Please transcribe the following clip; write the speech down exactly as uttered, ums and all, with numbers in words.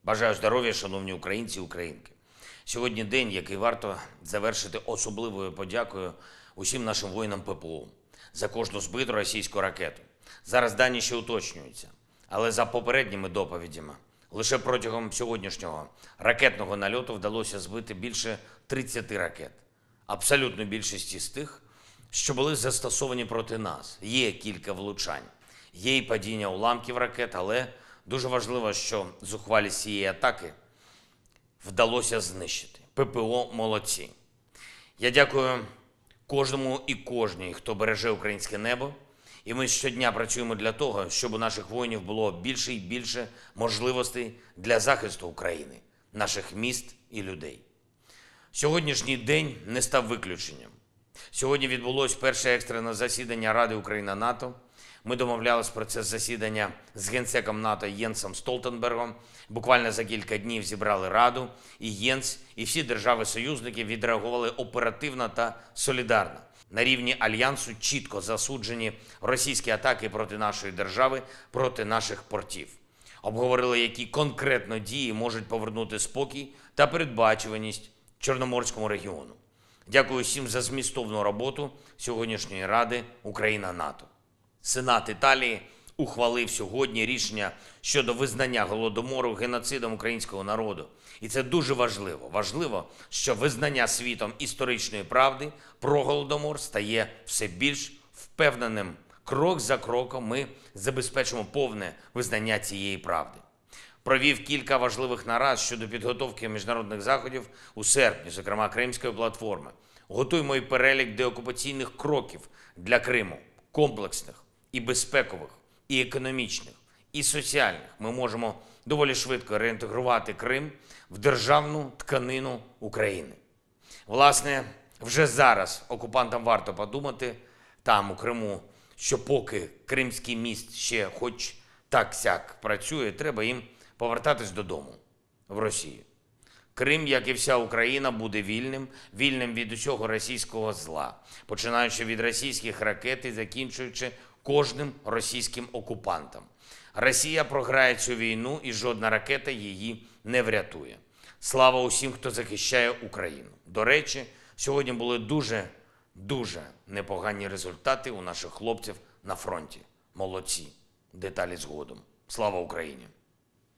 Бажаю здоров'я, шановні українці і українки. Сьогодні день, який варто завершити особливою подякою усім нашим воїнам ППО за кожну збиту російську ракету. Зараз дані ще уточнюються, але за попередніми доповідями, лише протягом сьогоднішнього ракетного нальоту вдалося збити більше тридцяти ракет. Абсолютно більшість з тих, що були застосовані проти нас. Є кілька влучань, є і падіння уламків ракет, але дуже важливо, що зухвалість цієї атаки вдалося знищити. ППО молодці. Я дякую кожному і кожній, хто береже українське небо. І ми щодня працюємо для того, щоб у наших воїнів було більше і більше можливостей для захисту України, наших міст і людей. Сьогоднішній день не став виключенням. Сьогодні відбулось перше екстрене засідання Ради Україна-НАТО. Ми домовлялись про це засідання з генсеком НАТО Єнсом Столтенбергом. Буквально за кілька днів зібрали Раду, і Єнс, і всі держави-союзники відреагували оперативно та солідарно. На рівні Альянсу чітко засуджені російські атаки проти нашої держави, проти наших портів. Обговорили, які конкретно дії можуть повернути спокій та передбачуваність Чорноморському регіону. Дякую всім за змістовну роботу сьогоднішньої Ради Україна-НАТО. Сенат Італії ухвалив сьогодні рішення щодо визнання Голодомору геноцидом українського народу. І це дуже важливо. Важливо, що визнання світом історичної правди про Голодомор стає все більш впевненим. Крок за кроком ми забезпечимо повне визнання цієї правди. Провів кілька важливих нарад щодо підготовки міжнародних заходів у серпні, зокрема Кримської платформи. Готуємо і перелік деокупаційних кроків для Криму, комплексних і безпекових, і економічних, і соціальних. Ми можемо доволі швидко реінтегрувати Крим в державну тканину України. Власне, вже зараз окупантам варто подумати там, у Криму, що поки Кримський міст ще хоч так-сяк працює, треба їм повертатись додому, в Росію. Крим, як і вся Україна, буде вільним, вільним від усього російського зла, починаючи від російських ракет і закінчуючи кожним російським окупантом. Росія програє цю війну, і жодна ракета її не врятує. Слава усім, хто захищає Україну. До речі, сьогодні були дуже, дуже непогані результати у наших хлопців на фронті. Молодці. Деталі згодом. Слава Україні!